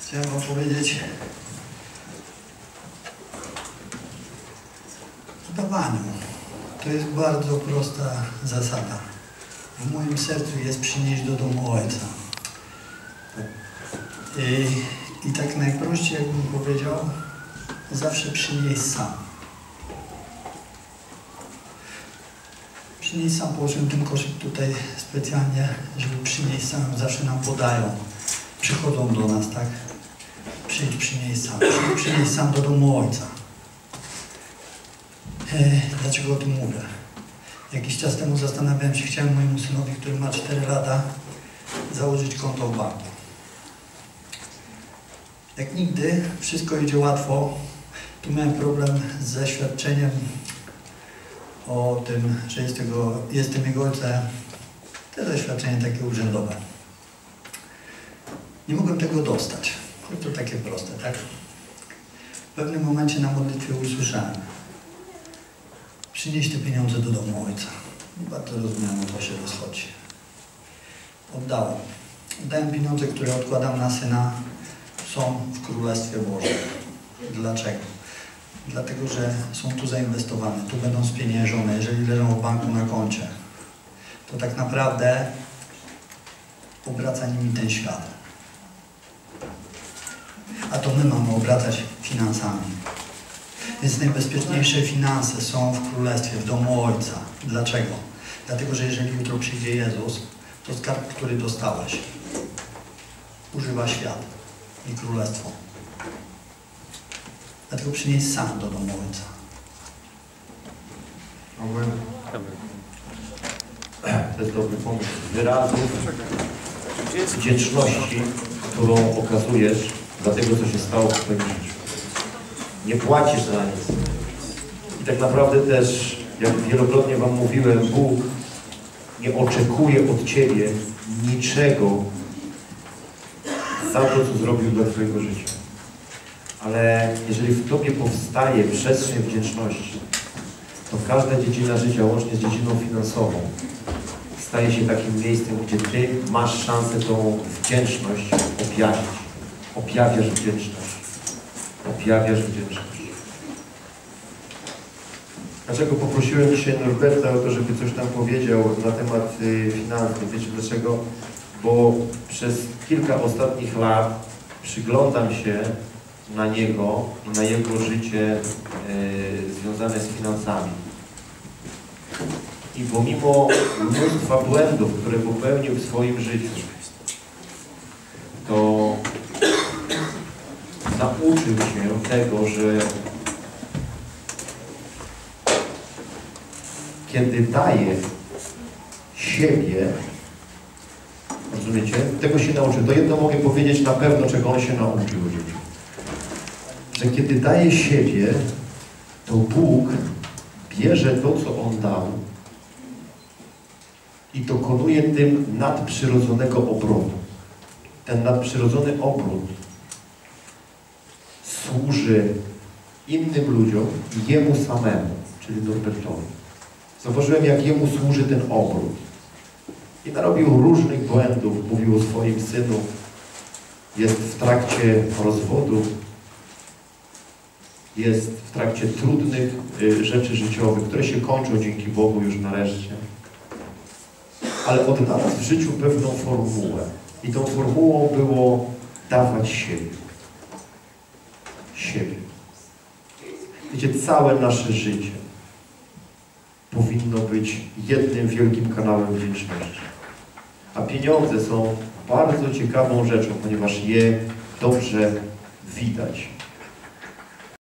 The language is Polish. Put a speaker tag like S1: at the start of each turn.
S1: Chciałem wam powiedzieć o dawaniu. To jest bardzo prosta zasada. W moim sercu jest przynieść do domu Ojca. I tak najprościej, jakbym powiedział, zawsze przynieść sam. Przynieść sam, położyłem ten koszyk tutaj specjalnie, żeby przynieść sam. Zawsze nam podają. Przychodzą do nas, tak? Przynieść sam. Przynieść sam do domu Ojca. Dlaczego o tym mówię? Jakiś czas temu zastanawiałem się, chciałem mojemu synowi, który ma 4 lata, założyć konto w banku. Jak nigdy, wszystko idzie łatwo. Tu miałem problem z zaświadczeniem o tym, że jestem jego ojcem. To zaświadczenie takie urzędowe. Nie mogłem tego dostać. To takie proste, tak? W pewnym momencie na modlitwie usłyszałem: przynieś te pieniądze do domu Ojca. Nie bardzo rozumiałem, o co się rozchodzi. Oddałem. Oddałem pieniądze, które odkładam na syna, są w Królestwie Bożym. Dlaczego? Dlatego, że są tu zainwestowane, tu będą spieniężone. Jeżeli leżą w banku na koncie, to tak naprawdę obraca nimi ten świat. A to my mamy obracać finansami. Więc najbezpieczniejsze finanse są w Królestwie, w domu Ojca. Dlaczego? Dlatego, że jeżeli jutro przyjdzie Jezus, to skarb, który dostałeś, używa świat i Królestwo. Dlatego przynieś sam do domu Ojca.
S2: Amen. To jest dobry pomysł. Wyrazów wdzięczności, którą okazujesz za tego, co się stało w twoim życiu. Nie płacisz za nic. I tak naprawdę też, jak wielokrotnie wam mówiłem, Bóg nie oczekuje od ciebie niczego za to, co zrobił dla twojego życia. Ale jeżeli w tobie powstaje przestrzeń wdzięczności, to każda dziedzina życia, łącznie z dziedziną finansową, staje się takim miejscem, gdzie ty masz szansę tą wdzięczność objawić. Objawiasz wdzięczność. Objawiasz wdzięczność. Dlaczego poprosiłem dzisiaj Norberta o to, żeby coś tam powiedział na temat finansów? Wiecie dlaczego? Bo przez kilka ostatnich lat przyglądam się na niego i na jego życie związane z finansami. I pomimo mnóstwa błędów, które popełnił w swoim życiu, to nauczył się tego, że kiedy daje siebie, rozumiecie? Tego się nauczył. To jedno mogę powiedzieć na pewno, czego on się nauczył w życiu. Że kiedy daje siebie, to Bóg bierze to, co On dał i dokonuje tym nadprzyrodzonego obrotu. Ten nadprzyrodzony obrót służy innym ludziom i Jemu samemu, czyli Norbertowi. Zauważyłem, jak Jemu służy ten obrót. I narobił różnych błędów. Mówił o swoim synu. Jest w trakcie rozwodu. Jest w trakcie trudnych rzeczy życiowych, które się kończą dzięki Bogu już nareszcie. Ale odnalazł w życiu pewną formułę. I tą formułą było dawać siebie. Siebie. Wiecie, całe nasze życie powinno być jednym wielkim kanałem wdzięczności. A pieniądze są bardzo ciekawą rzeczą, ponieważ je dobrze widać.